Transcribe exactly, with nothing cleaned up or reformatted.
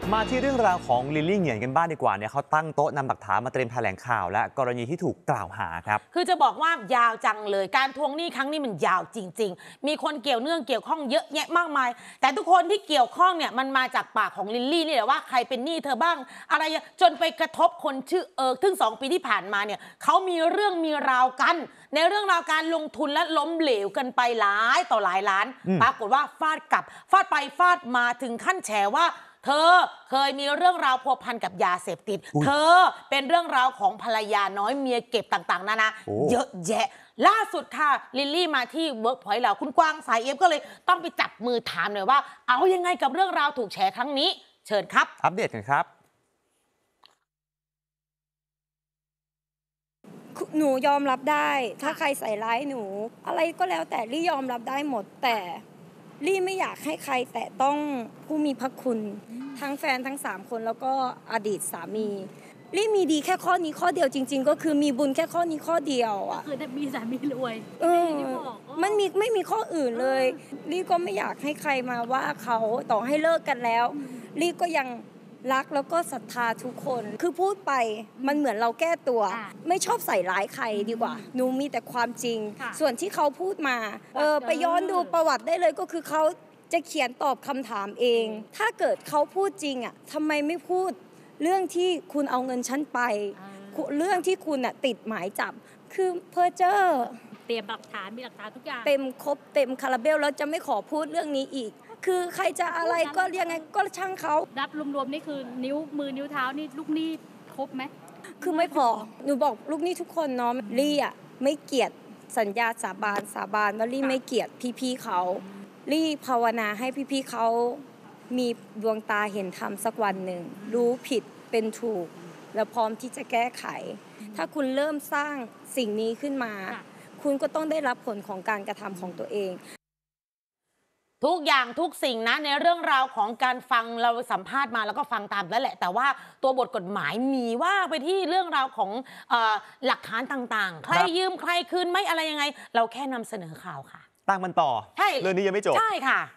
มาที่เรื่องราวของลิลลี่เหงียนกันบ้างดีกว่าเนี่ยเขาตั้งโต๊ะนำหลักฐานมาเตรียมแถลงข่าวและกรณีที่ถูกกล่าวหาครับคือจะบอกว่ายาวจังเลยการทวงหนี้ครั้งนี้มันยาวจริงๆมีคนเกี่ยวเนื่องเกี่ยวข้องเยอะแยะมากมายแต่ทุกคนที่เกี่ยวข้องเนี่ยมันมาจากปากของลิลลี่นี่แหละว่าใครเป็นหนี้เธอบ้างอะไรจนไปกระทบคนชื่อเอิร์กถึงสองปีที่ผ่านมาเนี่ยเขามีเรื่องมีราวกันในเรื่องราวการลงทุนและล้มเหลวกันไปหลายต่อหลายล้านปรากฏว่าฟาดกลับฟาดไปฟาดมาถึงขั้นแฉว่าเธอเคยมีเรื่องราวพัวพันกับยาเสพติดเธอเป็นเรื่องราวของภรรยาน้อยเมียเก็บต่างๆนานาเยอะแยะล่าสุดค่ะลิลลี่มาที่เวิร์กพอยต์เราคุณกวางสายเอฟก็เลยต้องไปจับมือถามหน่อยว่าเอายังไงกับเรื่องราวถูกแฉครั้งนี้เชิญครับอัปเดตกันครับหนูยอมรับได้ถ้าใครใส่ร้ายหนูอะไรก็แล้วแต่ลี่ยอมรับได้หมดแต่ลี่ไม่อยากให้ใครแตะต้องผู้มีพระคุณทั้งแฟนทั้งสามคนแล้วก็อดีตสามีลี่มีดีแค่ข้อนี้ข้อเดียวจริงๆก็คือมีบุญแค่ข้อนี้ข้อเดียวอ่ะคือมีสามีรวยเออมันมีไม่มีข้ออื่นเลยลี่ก็ไม่อยากให้ใครมาว่าเขาต่อให้เลิกกันแล้วลี่ก็ยังรักแล้วก็ศรัทธาทุกคนคือพูดไปมันเหมือนเราแก้ตัวไม่ชอบใส่ร้ายใครดีกว่าหนูมีแต่ความจริงส่วนที่เขาพูดมาเออไปย้อนดูประวัติได้เลยก็คือเขาจะเขียนตอบคำถามเองถ้าเกิดเขาพูดจริงอ่ะทำไมไม่พูดเรื่องที่คุณเอาเงินฉันไปเรื่องที่คุณอ่ะติดหมายจับคือเพ้อเจ้อเตรียมหลักฐานมีหลักฐานทุกอย่างเต็มครบเต็มคาราเบลแล้วจะไม่ขอพูดเรื่องนี้อีกคือใครจะอะไรก็ยังไงก็ช่างเขานับรวมๆนี่คือนิ้วมือนิ้วเท้านี่ลูกหนี้ครบไหมคือไม่พอหนูบอกลูกหนี้ทุกคนเนาะลี่อ่ะไม่เกลียดสัญญาสาบานสาบานว่าลี่ไม่เกลียดพี่ๆเขาลี่ภาวนาให้พี่ๆเขามีดวงตาเห็นธรรมสักวันหนึ่งรู้ผิดเป็นถูกแล้วพร้อมที่จะแก้ไขถ้าคุณเริ่มสร้างสิ่งนี้ขึ้นมาคุณก็ต้องได้รับผลของการกระทำของตัวเองทุกอย่างทุกสิ่งนะในเรื่องราวของการฟังเราสัมภาษณ์มาแล้วก็ฟังตามแล้วแหละแต่ว่าตัวบทกฎหมายมีว่าไปที่เรื่องราวของเอ่อหลักฐานต่างๆใครยืมใครคืนไม่อะไรยังไงเราแค่นำเสนอข่าวค่ะตั้งมันต่อใช่เรื่องนี้ยังไม่จบใช่ค่ะ